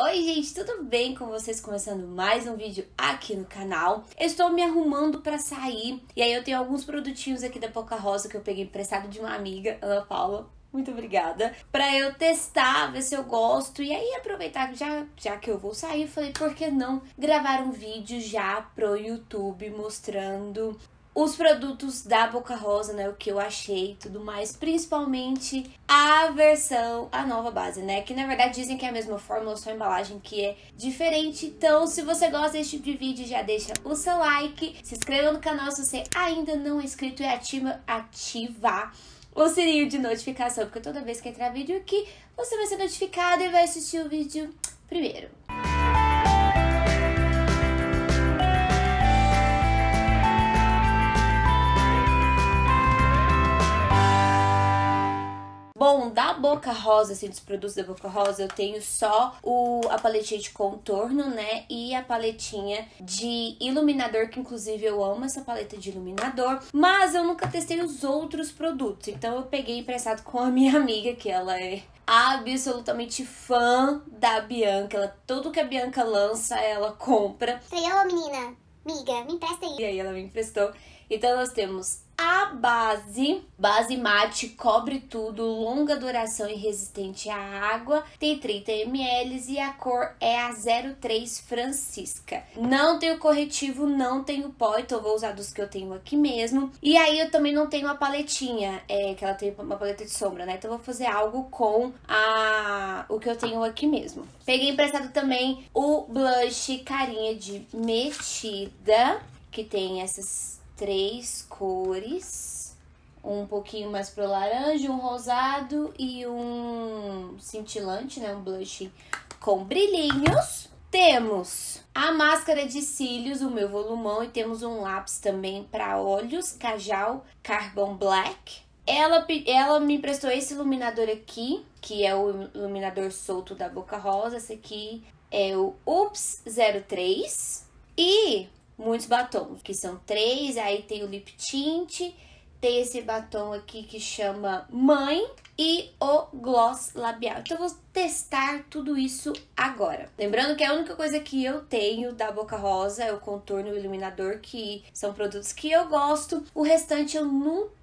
Oi gente, tudo bem com vocês? Começando mais um vídeo aqui no canal. Eu estou me arrumando pra sair e aí eu tenho alguns produtinhos aqui da Boca Rosa que eu peguei emprestado de uma amiga, Ana Paula. Muito obrigada. Pra eu testar, ver se eu gosto. E aí aproveitar que já que eu vou sair, falei, por que não gravar um vídeo já pro YouTube mostrando os produtos da Boca Rosa, né, o que eu achei e tudo mais, principalmente a nova base, né, que na verdade dizem que é a mesma fórmula, só a embalagem que é diferente. Então, se você gosta desse tipo de vídeo, já deixa o seu like, se inscreva no canal se você ainda não é inscrito e ativar o sininho de notificação, porque toda vez que entrar vídeo aqui, você vai ser notificado e vai assistir o vídeo primeiro. Bom, da Boca Rosa, assim, dos produtos da Boca Rosa, eu tenho só a paletinha de contorno, né, e a paletinha de iluminador, que inclusive eu amo essa paleta de iluminador, mas eu nunca testei os outros produtos, então eu peguei emprestado com a minha amiga, que ela é absolutamente fã da Bianca, tudo que a Bianca lança, ela compra. Falei, ô menina, amiga, me empresta aí. E aí ela me emprestou. Então nós temos a base mate, cobre tudo, longa duração e resistente à água, tem 30 ml e a cor é a 03 Francisca. Não tenho corretivo, não tenho pó, então eu vou usar dos que eu tenho aqui mesmo. E aí eu também não tenho a paletinha, que ela tem uma paleta de sombra, né? Então eu vou fazer algo com o que eu tenho aqui mesmo. Peguei emprestado também o blush carinha de metida, que tem essas 3 cores, um pouquinho mais pro laranja, um rosado e um cintilante, né, um blush com brilhinhos. Temos a máscara de cílios, o meu volumão, e temos um lápis também para olhos, Kajal Carbon Black. Ela me emprestou esse iluminador aqui, que é o iluminador solto da Boca Rosa. Esse aqui é o Ups 03 e muitos batons, que são 3, aí tem o lip tint, tem esse batom aqui que chama Mãe e o gloss labial. Então eu vou testar tudo isso agora. Lembrando que a única coisa que eu tenho da Boca Rosa é o contorno e o iluminador, que são produtos que eu gosto. O restante eu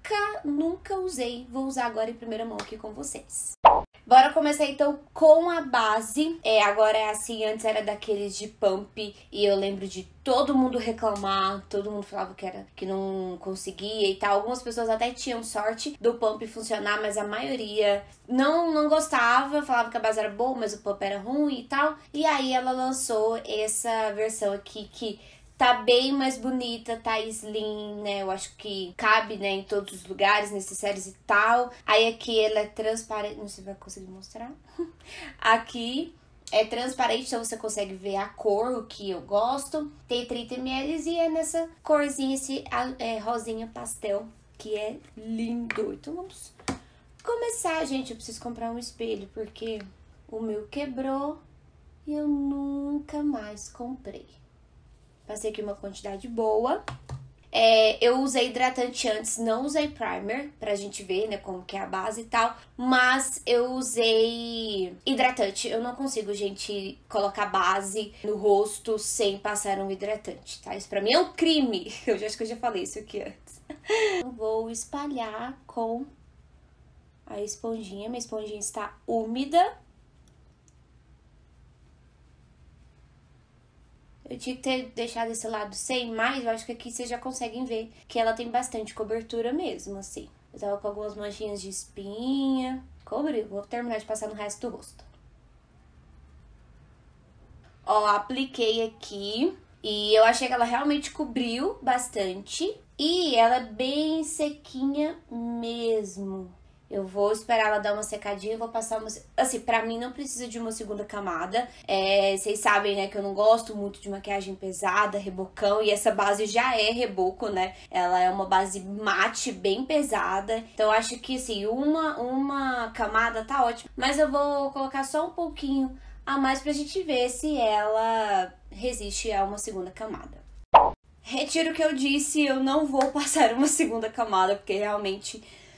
nunca usei. Vou usar agora em primeira mão aqui com vocês. Bora começar então com a base. Agora é assim, antes era daqueles de pump e eu lembro de todo mundo reclamar, todo mundo falava que não conseguia e tal. Algumas pessoas até tinham sorte do pump funcionar, mas a maioria não gostava, falava que a base era boa, mas o pump era ruim e tal. E aí ela lançou essa versão aqui que tá bem mais bonita, tá slim, né? Eu acho que cabe, né, em todos os lugares, necessários e tal. Aí aqui ela é transparente, não sei se vai conseguir mostrar. Aqui é transparente, então você consegue ver a cor, o que eu gosto. Tem 30 ml e é nessa corzinha, esse rosinha pastel, que é lindo. Então vamos começar, gente. Eu preciso comprar um espelho, porque o meu quebrou e eu nunca mais comprei. Passei aqui uma quantidade boa. Eu usei hidratante antes, não usei primer, pra gente ver, né, como que é a base e tal. Mas eu usei hidratante. Eu não consigo, gente, colocar base no rosto sem passar um hidratante, tá? Isso pra mim é um crime. Eu acho que eu já falei isso aqui antes. Eu vou espalhar com a esponjinha. Minha esponjinha está úmida. Eu tinha que ter deixado esse lado sem, mas eu acho que aqui vocês já conseguem ver que ela tem bastante cobertura mesmo, assim. Eu tava com algumas manchinhas de espinha. Cobriu. Vou terminar de passar no resto do rosto. Ó, apliquei aqui. E eu achei que ela realmente cobriu bastante. E ela é bem sequinha mesmo. Eu vou esperar ela dar uma secadinha e vou passar uma... Assim, pra mim não precisa de uma segunda camada. Vocês sabem, né, que eu não gosto muito de maquiagem pesada, rebocão. E essa base já é reboco, né? Ela é uma base mate, bem pesada. Então eu acho que, assim, uma camada tá ótima. Mas eu vou colocar só um pouquinho a mais pra gente ver se ela resiste a uma segunda camada. Retiro o que eu disse, eu não vou passar uma segunda camada, porque realmente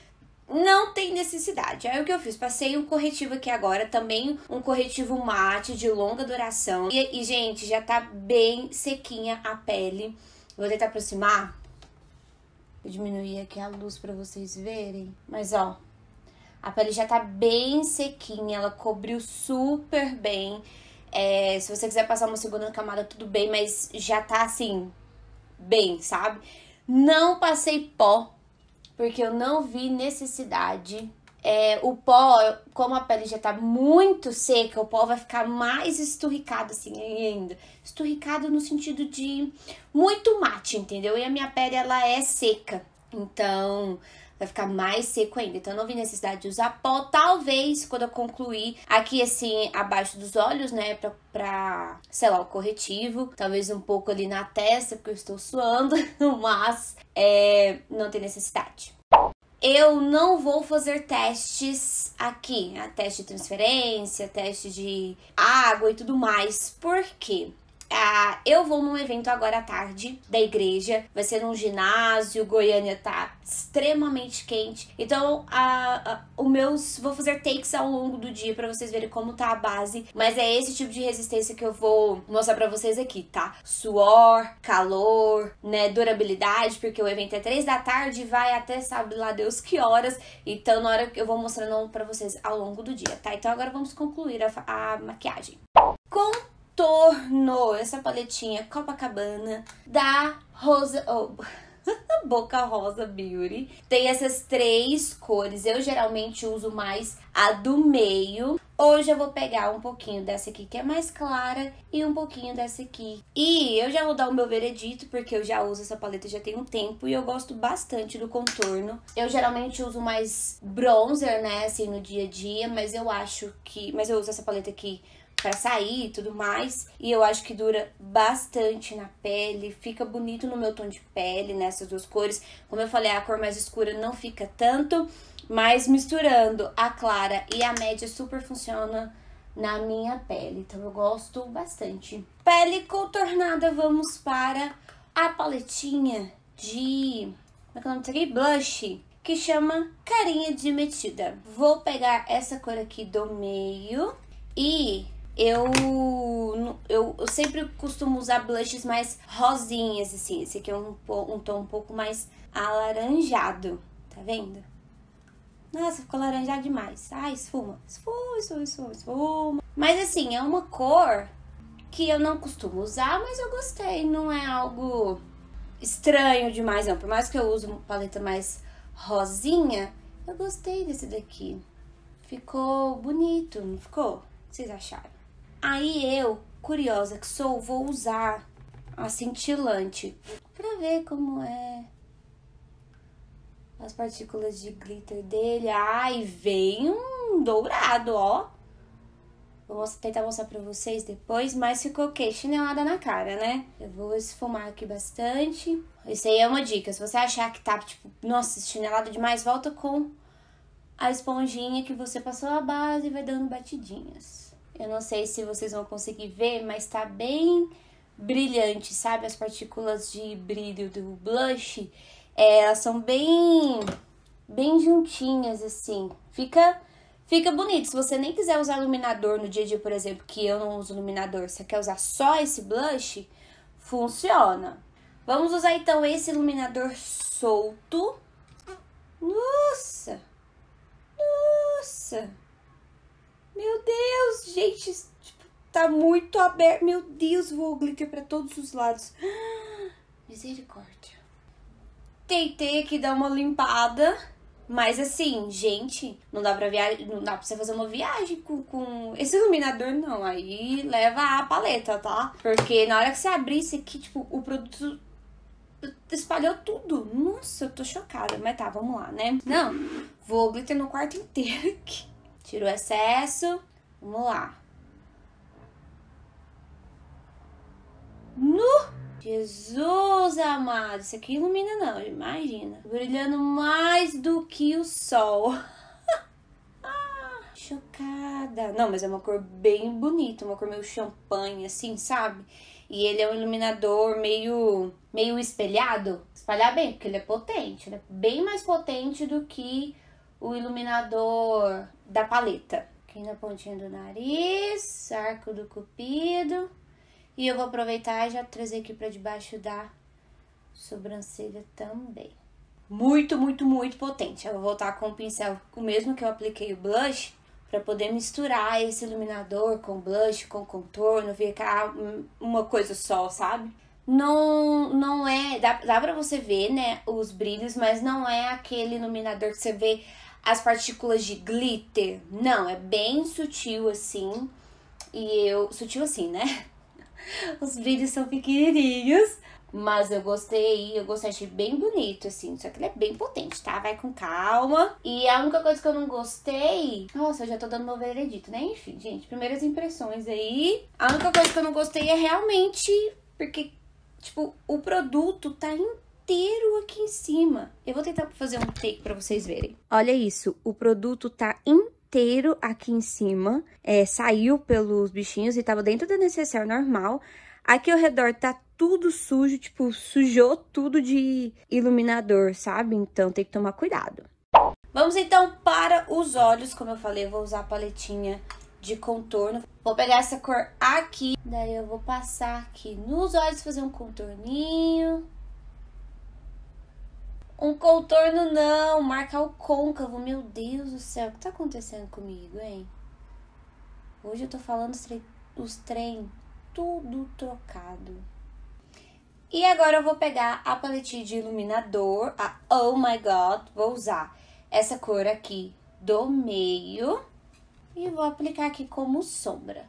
não tem necessidade. Aí o que eu fiz? Passei um corretivo aqui agora, também um corretivo mate de longa duração. E gente, já tá bem sequinha a pele. Vou tentar aproximar. Vou diminuir aqui a luz pra vocês verem. Mas ó, a pele já tá bem sequinha, ela cobriu super bem. Se você quiser passar uma segunda camada, tudo bem, mas já tá assim, bem, sabe? Não passei pó, porque eu não vi necessidade. O pó, como a pele já tá muito seca, o pó vai ficar mais esturricado assim ainda. Esturricado no sentido de muito mate, entendeu? E a minha pele, ela é seca, então vai ficar mais seco ainda. Então eu não vi necessidade de usar pó. Talvez quando eu concluir aqui assim, abaixo dos olhos, né, pra selar o corretivo. Talvez um pouco ali na testa, porque eu estou suando, mas não tem necessidade. Eu não vou fazer testes aqui, teste de transferência, teste de água e tudo mais. Por quê? Eu vou num evento agora à tarde da igreja, vai ser num ginásio, Goiânia tá extremamente quente. Então, vou fazer takes ao longo do dia pra vocês verem como tá a base. Mas é esse tipo de resistência que eu vou mostrar pra vocês aqui, tá? Suor, calor, né, durabilidade, porque o evento é 3 da tarde e vai até sabe lá Deus que horas. Então, na hora que eu vou mostrando pra vocês ao longo do dia, tá? Então, agora vamos concluir a maquiagem. Contorno, essa paletinha Copacabana da Boca Rosa Beauty. Tem essas 3 cores. Eu geralmente uso mais a do meio. Hoje eu vou pegar um pouquinho dessa aqui que é mais clara e um pouquinho dessa aqui. E eu já vou dar o meu veredito, porque eu já uso essa paleta já tem um tempo e eu gosto bastante do contorno. Eu geralmente uso mais bronzer, né, assim, no dia a dia, mas eu uso essa paleta aqui pra sair e tudo mais. E eu acho que dura bastante na pele. Fica bonito no meu tom de pele, nessas 2 cores. Como eu falei, a cor mais escura não fica tanto. Mas misturando a clara e a média super funciona na minha pele. Então eu gosto bastante. Pele contornada, vamos para a paletinha de... como é que é o nome disso aqui? Blush. Que chama Carinha de Metida. Vou pegar essa cor aqui do meio e... Eu sempre costumo usar blushes mais rosinhas, assim. Esse aqui é um tom um pouco mais alaranjado, tá vendo? Nossa, ficou alaranjado demais. Ai, esfuma. Esfuma. Mas assim, é uma cor que eu não costumo usar, mas eu gostei. Não é algo estranho demais, não. Por mais que eu use uma paleta mais rosinha, eu gostei desse daqui. Ficou bonito, não ficou? O que vocês acharam? Aí eu, curiosa que sou, vou usar a cintilante pra ver como é as partículas de glitter dele. Ai, vem um dourado, ó. Vou tentar mostrar pra vocês depois, mas ficou o quê? Chinelada na cara, né? Eu vou esfumar aqui bastante. Isso aí é uma dica. Se você achar que tá, tipo, nossa, chinelada demais, volta com a esponjinha que você passou a base e vai dando batidinhas. Eu não sei se vocês vão conseguir ver, mas tá bem brilhante, sabe? As partículas de brilho do blush, elas são bem juntinhas, assim. Fica bonito. Se você nem quiser usar iluminador no dia a dia, por exemplo, que eu não uso iluminador, você quer usar só esse blush, funciona. Vamos usar, então, esse iluminador solto. Nossa! Meu Deus, gente, tipo, tá muito aberto. Meu Deus, voou glitter pra todos os lados. Misericórdia. Tentei aqui dar uma limpada, mas assim, gente, não dá pra você fazer uma viagem com esse iluminador, não. Aí leva a paleta, tá? Porque na hora que você abrir isso aqui, tipo, o produto espalhou tudo. Nossa, eu tô chocada. Mas tá, vamos lá, né? Não, vou glitter no quarto inteiro aqui. Tira o excesso. Vamos lá. Jesus amado. Isso aqui ilumina não, imagina. Brilhando mais do que o sol. Chocada. Não, mas é uma cor bem bonita. Uma cor meio champanhe, assim, sabe? E ele é um iluminador meio espelhado. Espalhar bem, porque ele é potente. Ele é bem mais potente do que o iluminador da paleta. Aqui na pontinha do nariz, arco do cupido. E eu vou aproveitar e já trazer aqui pra debaixo da sobrancelha também. Muito, muito, muito potente. Eu vou voltar com o pincel, o mesmo que eu apliquei o blush, pra poder misturar esse iluminador com blush, com contorno, ficar uma coisa só, sabe? Não é... Dá pra você ver, né, os brilhos, mas não é aquele iluminador que você vê as partículas de glitter. Não, é bem sutil assim. Sutil assim, né? Os brilhos são pequenininhos. Mas eu gostei, achei bem bonito, assim. Só que ele é bem potente, tá? Vai com calma. E a única coisa que eu não gostei... Nossa, eu já tô dando meu veredito, né? Enfim, gente, primeiras impressões aí. A única coisa que eu não gostei é realmente... Porque, tipo, o produto tá inteiro aqui em cima. Eu vou tentar fazer um take pra vocês verem. Olha isso, o produto tá inteiro aqui em cima. Saiu pelos bichinhos e tava dentro da necessaire normal. Aqui ao redor tá tudo sujo, tipo, sujou tudo de iluminador, sabe? Então tem que tomar cuidado. Vamos então para os olhos. Como eu falei, eu vou usar a paletinha de contorno. Vou pegar essa cor aqui, daí eu vou passar aqui nos olhos, fazer um contorninho. Um contorno não, marcar o côncavo. Meu Deus do céu, o que tá acontecendo comigo, hein? Hoje eu tô falando os trem tudo trocado. E agora eu vou pegar a paletinha de iluminador, a Oh My God. Vou usar essa cor aqui do meio e vou aplicar aqui como sombra.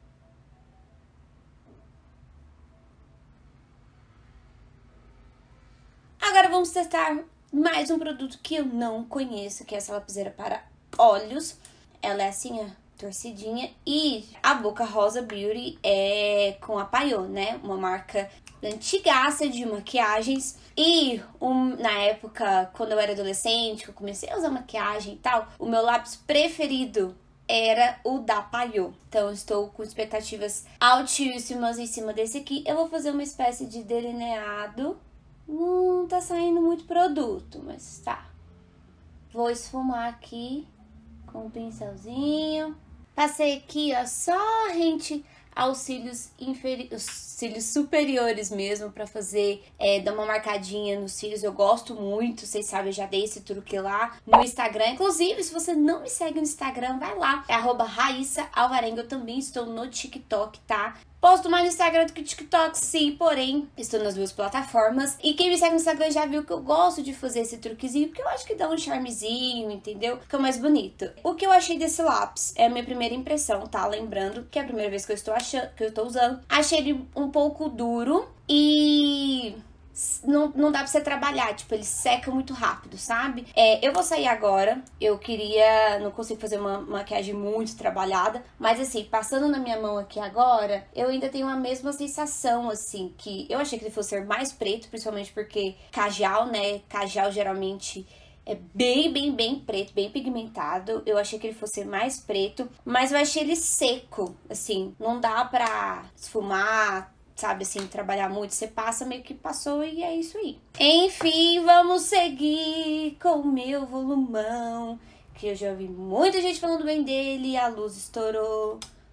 Agora vamos testar mais um produto que eu não conheço, que é essa lapiseira para olhos. Ela é assim, ó, torcidinha. E a Boca Rosa Beauty é com a Payot, né? Uma marca antigaça de maquiagens. E na época, quando eu era adolescente, que eu comecei a usar maquiagem e tal, o meu lápis preferido era o da Payot. Então, eu estou com expectativas altíssimas em cima desse aqui. Eu vou fazer uma espécie de delineado. Não tá saindo muito produto, mas tá. Vou esfumar aqui com um pincelzinho. Passei aqui, ó, só rente aos cílios os cílios superiores mesmo, pra fazer, dar uma marcadinha nos cílios. Eu gosto muito, vocês sabem, eu já dei esse truque lá no Instagram. Inclusive, se você não me segue no Instagram, vai lá, é @RaíssaAlvarenga. Eu também estou no TikTok, tá? Posto mais no Instagram do que no TikTok, sim, porém, estou nas duas plataformas. E quem me segue no Instagram já viu que eu gosto de fazer esse truquezinho, porque eu acho que dá um charmezinho, entendeu? Fica mais bonito. O que eu achei desse lápis é a minha primeira impressão, tá? Lembrando que é a primeira vez que eu estou usando. Achei ele um pouco duro e não dá pra você trabalhar, tipo, ele seca muito rápido, sabe? Eu vou sair agora, não consigo fazer uma maquiagem muito trabalhada, mas assim, passando na minha mão aqui agora, eu ainda tenho a mesma sensação, assim, que eu achei que ele fosse ser mais preto, principalmente porque cajal, né? Cajal geralmente é bem preto, bem pigmentado. Eu achei que ele fosse mais preto, mas eu achei ele seco, assim, não dá pra esfumar, sabe, assim, trabalhar muito. Você passa, meio que passou e é isso aí. Enfim, vamos seguir com o meu volumão, que eu já vi muita gente falando bem dele. A luz estourou.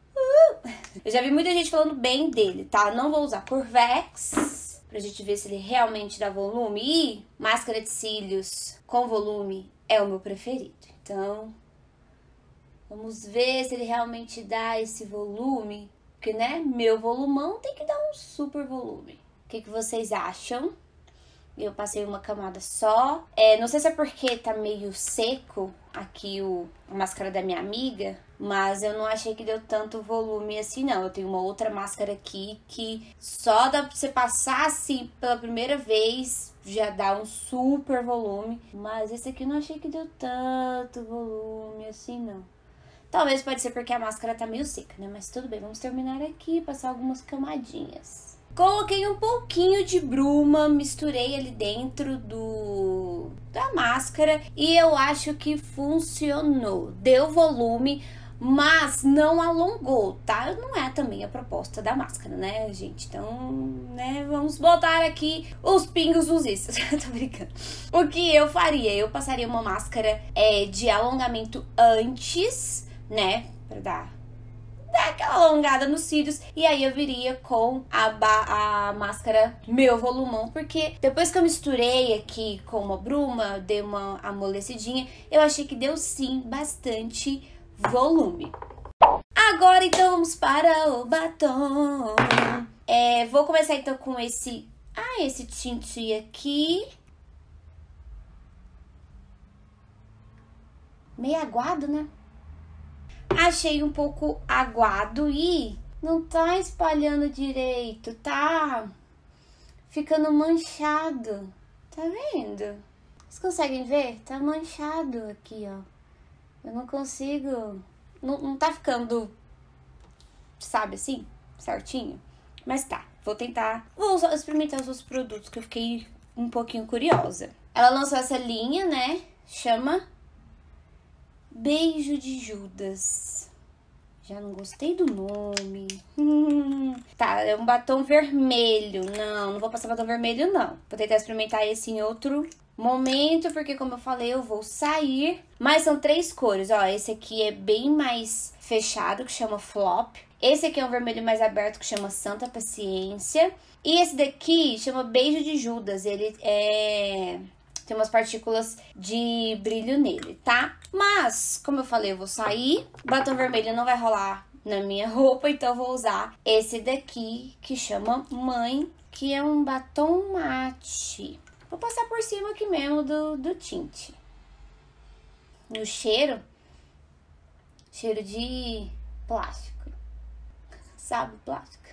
Eu já vi muita gente falando bem dele, tá? Não vou usar Curvex, pra gente ver se ele realmente dá volume. E máscara de cílios com volume é o meu preferido. Então, vamos ver se ele realmente dá esse volume. Porque, né, meu volumão tem que dar um super volume. O que vocês acham? Eu passei uma camada só. Não sei se é porque tá meio seco aqui a máscara da minha amiga, mas eu não achei que deu tanto volume assim, não. Eu tenho uma outra máscara aqui que só dá pra você passar assim pela primeira vez, já dá um super volume. Mas esse aqui eu não achei que deu tanto volume assim, não. Talvez pode ser porque a máscara tá meio seca, né? Mas tudo bem, vamos terminar aqui, passar algumas camadinhas. Coloquei um pouquinho de bruma, misturei ali dentro da máscara e eu acho que funcionou. Deu volume, mas não alongou, tá? Não é também a proposta da máscara, né, gente? Então, né, vamos botar aqui os pingos nos is. Tô brincando. O que eu faria? Eu passaria uma máscara de alongamento antes, né, pra dar aquela alongada nos cílios, e aí eu viria com a máscara meu volumão, porque depois que eu misturei aqui com uma bruma, dei uma amolecidinha, eu achei que deu sim bastante volume. Agora então vamos para o batom. Vou começar então com esse tinte aqui, meio aguado, né? Achei um pouco aguado e não tá espalhando direito, tá ficando manchado. Tá vendo? Vocês conseguem ver? Tá manchado aqui, ó. Eu não consigo... Não tá ficando, sabe assim, certinho? Mas tá, vou tentar... Vou experimentar os outros produtos que eu fiquei um pouquinho curiosa. Ela lançou essa linha, né? Chama... Beijo de Judas. Já não gostei do nome. Tá, é um batom vermelho. Não vou passar batom vermelho, não. Vou tentar experimentar esse em outro momento, porque como eu falei, eu vou sair. Mas são 3 cores, ó. Esse aqui é bem mais fechado, que chama Flop. Esse aqui é um vermelho mais aberto, que chama Santa Paciência. E esse daqui chama Beijo de Judas. Ele tem umas partículas de brilho nele, tá? Mas, como eu falei, eu vou sair. Batom vermelho não vai rolar na minha roupa, então eu vou usar esse daqui, que chama Mãe, que é um batom mate. Vou passar por cima aqui mesmo do tinte. O cheiro de plástico. Sabe, plástico?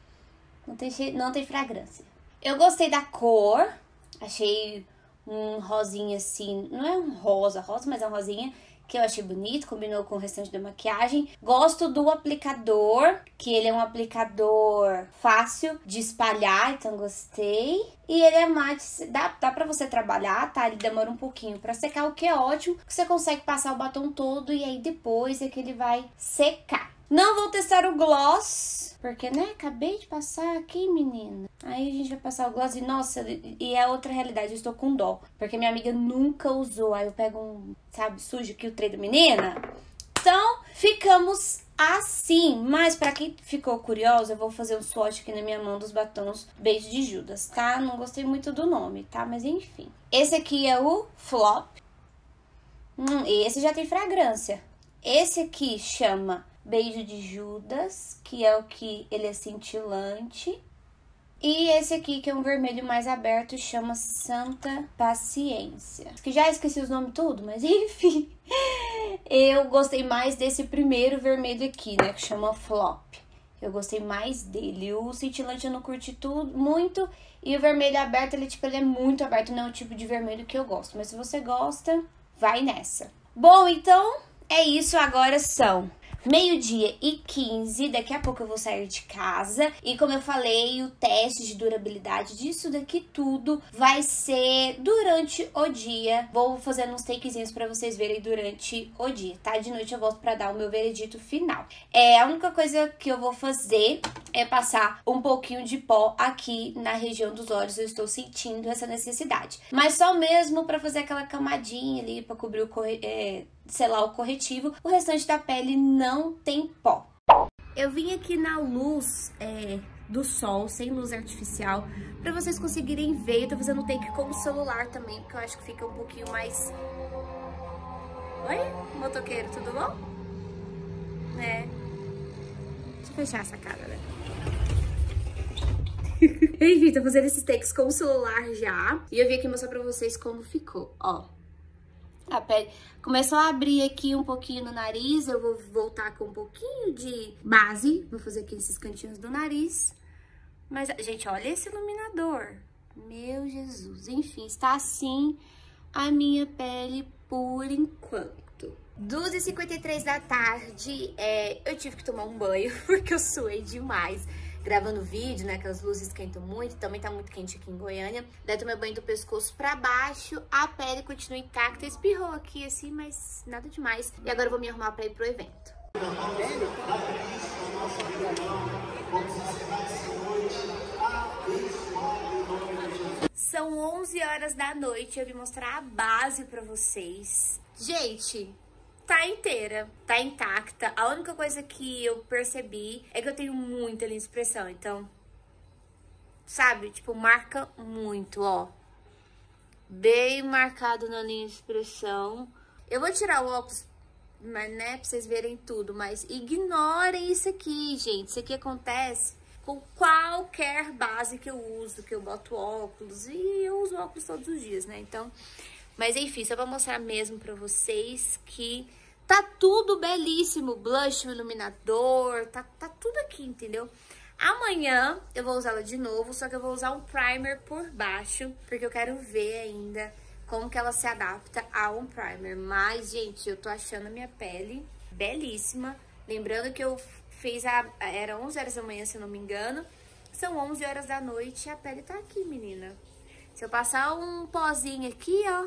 Não tem fragrância. Eu gostei da cor, achei... um rosinha assim, não é um rosa, mas é um rosinha que eu achei bonito, combinou com o restante da maquiagem. Gosto do aplicador, que ele é um aplicador fácil de espalhar, então gostei. E ele é mate, dá pra você trabalhar, tá? Ele demora um pouquinho pra secar, o que é ótimo, porque você consegue passar o batom todo e aí depois é que ele vai secar. Não vou testar o gloss, porque, né, acabei de passar aqui, menina. Aí a gente vai passar o gloss e, nossa, e é outra realidade, eu estou com dó. Porque minha amiga nunca usou, aí eu pego sabe, sujo aqui o trem da menina. Então, ficamos assim. Mas pra quem ficou curiosa, eu vou fazer um swatch aqui na minha mão dos batons Beijo de Judas, tá? Não gostei muito do nome, tá? Mas enfim. Esse aqui é o Flop. Esse já tem fragrância. Esse aqui chama... Beijo de Judas, que é o que ele é cintilante. E esse aqui, que é um vermelho mais aberto, chama Santa Paciência. Que já esqueci os nomes tudo, mas enfim. Eu gostei mais desse primeiro vermelho aqui, né, que chama Flop. Eu gostei mais dele. O cintilante eu não curti tudo, muito. E o vermelho aberto, ele é muito aberto, não é o tipo de vermelho que eu gosto. Mas se você gosta, vai nessa. Bom, então é isso. Agora são... 12h15, daqui a pouco eu vou sair de casa. E como eu falei, o teste de durabilidade disso daqui tudo vai ser durante o dia. Vou fazendo uns takezinhos pra vocês verem durante o dia, tá? De noite eu volto pra dar o meu veredito final. A única coisa que eu vou fazer é passar um pouquinho de pó aqui na região dos olhos. Eu estou sentindo essa necessidade. Mas só mesmo pra fazer aquela camadinha ali, pra cobrir o selar o corretivo. O restante da pele não tem pó. Eu vim aqui na luz do sol, sem luz artificial, pra vocês conseguirem ver. Eu tô fazendo take com o celular também, porque eu acho que fica um pouquinho mais... Oi, motoqueiro, tudo bom? Deixa eu fechar essa cara, né? Enfim, tô fazendo esses takes com o celular já. E eu vim aqui mostrar pra vocês como ficou, ó. A pele começou a abrir aqui um pouquinho no nariz. Eu vou voltar com um pouquinho de base. Vou fazer aqui esses cantinhos do nariz. Mas, gente, olha esse iluminador. Meu Jesus. Enfim, está assim a minha pele por enquanto. 2h53 da tarde, eu tive que tomar um banho porque eu suei demais. Gravando vídeo, né, que as luzes esquentam muito, também tá muito quente aqui em Goiânia. Daí tomei banho do pescoço pra baixo, a pele continua intacta, espirrou aqui assim, mas nada demais. E agora eu vou me arrumar pra ir pro evento. São 11 horas da noite, eu vim mostrar a base pra vocês. Gente, tá inteira, tá intacta. A única coisa que eu percebi é que eu tenho muita linha de expressão, então, sabe, tipo, marca muito, ó. Bem marcado na linha de expressão. Eu vou tirar o óculos, mas, né, pra vocês verem tudo, mas ignorem isso aqui, gente. Isso aqui acontece com qualquer base que eu uso, que eu boto óculos, e eu uso óculos todos os dias, né? Então, mas enfim, só pra mostrar mesmo pra vocês que tá tudo belíssimo. Blush, iluminador, tá tudo aqui, entendeu? Amanhã eu vou usá-la de novo, só que eu vou usar um primer por baixo, porque eu quero ver ainda como que ela se adapta a um primer. Mas, gente, eu tô achando a minha pele belíssima. Lembrando que eu fiz era 11 horas da manhã, se eu não me engano. São 11 horas da noite e a pele tá aqui, menina. Se eu passar um pozinho aqui, ó,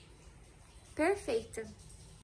perfeita.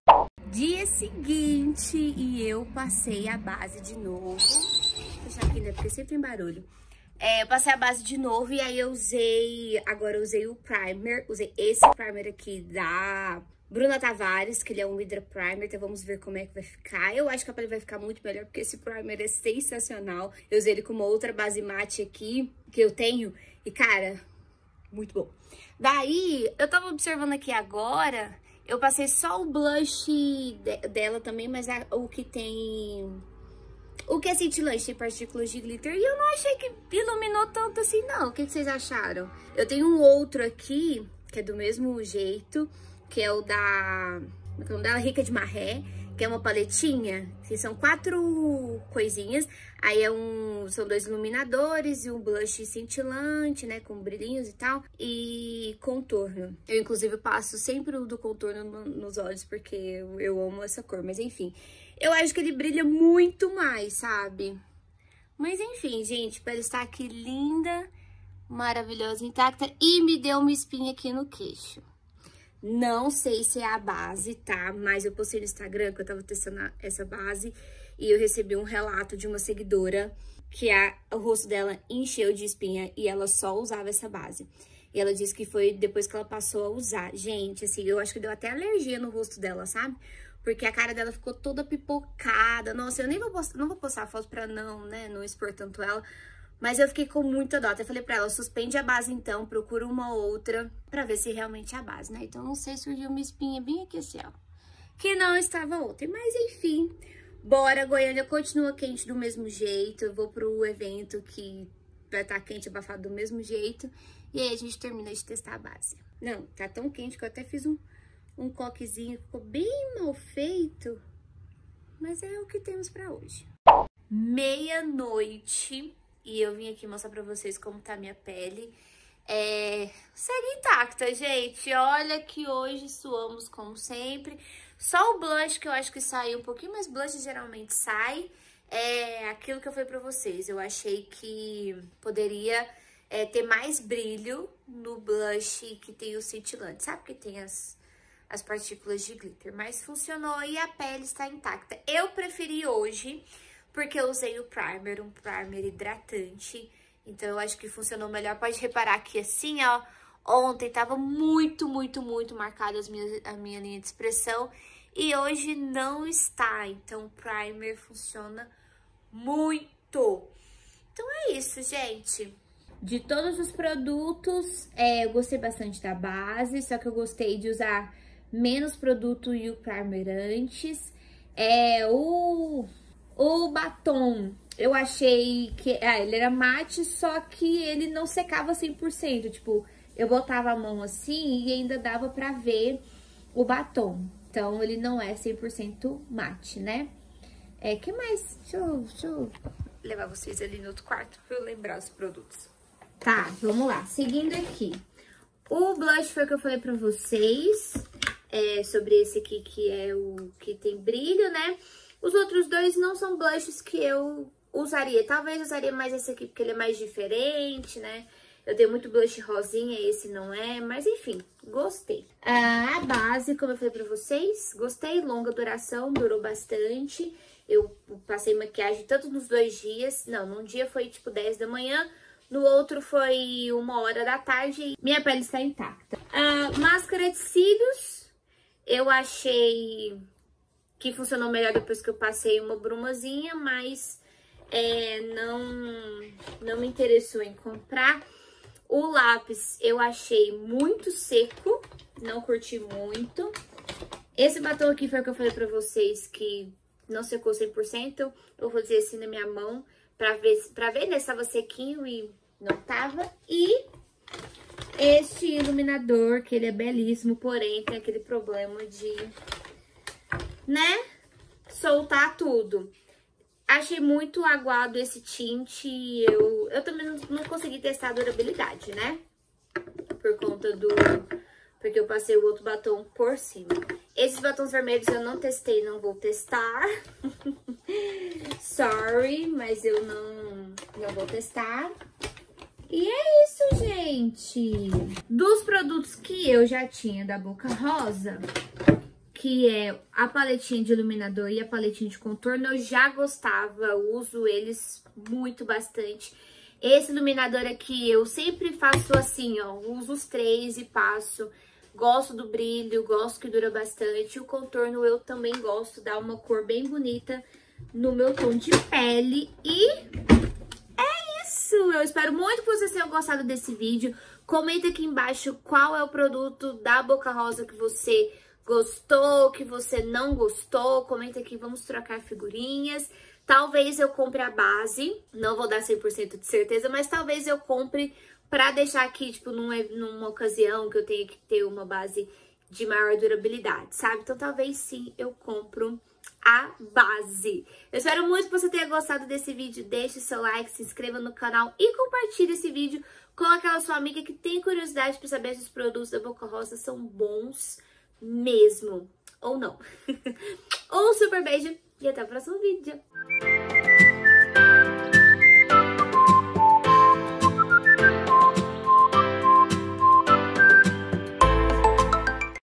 Dia seguinte e eu passei a base de novo. Vou deixar aqui, né, porque sempre tem barulho. Eu passei a base de novo e aí eu usei, agora eu usei o primer, usei esse primer aqui da Bruna Tavares, que ele é um Hydra Primer, então vamos ver como é que vai ficar. Eu acho que a pele vai ficar muito melhor, porque esse primer é sensacional. Eu usei ele com uma outra base mate aqui, que eu tenho, e cara, muito bom. Daí, eu tava observando aqui agora, eu passei só o blush dela também, mas o que tem... O que é cintilante, tem partículas de glitter, e eu não achei que iluminou tanto assim, não. O que vocês acharam? Eu tenho um outro aqui, que é do mesmo jeito, que é o da... Como é o nome dela? Rica de Marré, que é uma paletinha, que são 4 coisinhas. Aí são 2 iluminadores e um blush cintilante, né, com brilhinhos e tal, e contorno. Eu, inclusive, passo sempre o do contorno nos olhos, porque eu amo essa cor, mas enfim. Eu acho que ele brilha muito mais, sabe? Mas enfim, gente, a pele está aqui linda, maravilhosa, intacta, e me deu uma espinha aqui no queixo. Não sei se é a base, tá? Mas eu postei no Instagram que eu tava testando essa base e eu recebi um relato de uma seguidora que o rosto dela encheu de espinha e ela só usava essa base. E ela disse que foi depois que ela passou a usar. Gente, assim, eu acho que deu até alergia no rosto dela, sabe? Porque a cara dela ficou toda pipocada. Nossa, eu nem vou postar, não vou postar a foto pra não expor tanto ela. Mas eu fiquei com muita dó. Até falei pra ela, suspende a base então, procura uma outra pra ver se realmente é a base, né? Então, não sei, surgiu uma espinha bem aqui assim, ó, que não estava ontem. Mas, enfim, bora. Goiânia continua quente do mesmo jeito. Eu vou pro evento que vai estar quente, abafado do mesmo jeito. E aí, a gente termina de testar a base. Não, tá tão quente que eu até fiz um coquezinho, ficou bem mal feito. Mas é o que temos pra hoje. Meia-noite. E eu vim aqui mostrar pra vocês como tá a minha pele. Segue intacta, gente. Olha que hoje suamos como sempre. Só o blush que eu acho que saiu um pouquinho, mas blush geralmente sai. É aquilo que eu falei pra vocês. Eu achei que poderia ter mais brilho no blush que tem o cintilante. Sabe que tem as partículas de glitter. Mas funcionou e a pele está intacta. Eu preferi hoje... porque eu usei o primer, um primer hidratante. Então, eu acho que funcionou melhor. Pode reparar aqui assim, ó. Ontem tava muito, muito, muito marcada a minha linha de expressão. E hoje não está. Então, o primer funciona muito. Então, é isso, gente. De todos os produtos, eu gostei bastante da base. Só que eu gostei de usar menos produto e o primer antes. O batom, eu achei que ele era mate, só que ele não secava 100%. Tipo, eu botava a mão assim e ainda dava pra ver o batom. Então, ele não é 100% mate, né? Que mais? Deixa eu levar vocês ali no outro quarto pra eu lembrar os produtos. Tá, vamos lá. Seguindo aqui. O blush foi o que eu falei pra vocês. Sobre esse aqui, que é o que tem brilho, né? Os outros dois não são blushes que eu usaria. Talvez eu usaria mais esse aqui, porque ele é mais diferente, né? Eu tenho muito blush rosinha, esse não é. Mas, enfim, gostei. A base, como eu falei pra vocês, gostei. Longa duração, durou bastante. Eu passei maquiagem tanto nos 2 dias, não, num dia foi tipo 10 da manhã, no outro foi 1h da tarde e minha pele está intacta. A máscara de cílios, eu achei que funcionou melhor depois que eu passei uma brumazinha, mas não me interessou em comprar. O lápis eu achei muito seco, não curti muito. Esse batom aqui foi o que eu falei pra vocês que não secou 100%. Eu vou fazer assim na minha mão pra ver, né, se tava sequinho e não tava. E este iluminador, que ele é belíssimo, porém tem aquele problema de, né, soltar tudo. Achei muito aguado esse tint. Eu também não consegui testar a durabilidade, né? Por conta porque eu passei o outro batom por cima. Esses batons vermelhos eu não testei, não vou testar. Sorry, mas eu não vou testar. E é isso, gente. Dos produtos que eu já tinha da Boca Rosa, que é a paletinha de iluminador e a paletinha de contorno, eu já gostava, uso eles muito bastante. Esse iluminador aqui eu sempre faço assim, ó, uso os 3 e passo. Gosto do brilho, gosto que dura bastante. O contorno eu também gosto, dá uma cor bem bonita no meu tom de pele. E é isso! Eu espero muito que vocês tenham gostado desse vídeo. Comenta aqui embaixo qual é o produto da Boca Rosa que você gostou, que você não gostou. Comenta aqui, vamos trocar figurinhas. Talvez eu compre a base, não vou dar 100% de certeza, mas talvez eu compre pra deixar aqui, tipo, numa ocasião que eu tenha que ter uma base de maior durabilidade, sabe? Então, talvez sim eu compro a base. Eu espero muito que você tenha gostado desse vídeo. Deixe seu like, se inscreva no canal e compartilhe esse vídeo com aquela sua amiga que tem curiosidade pra saber se os produtos da Boca Rosa são bons mesmo, ou não. Um super beijo e até o próximo vídeo.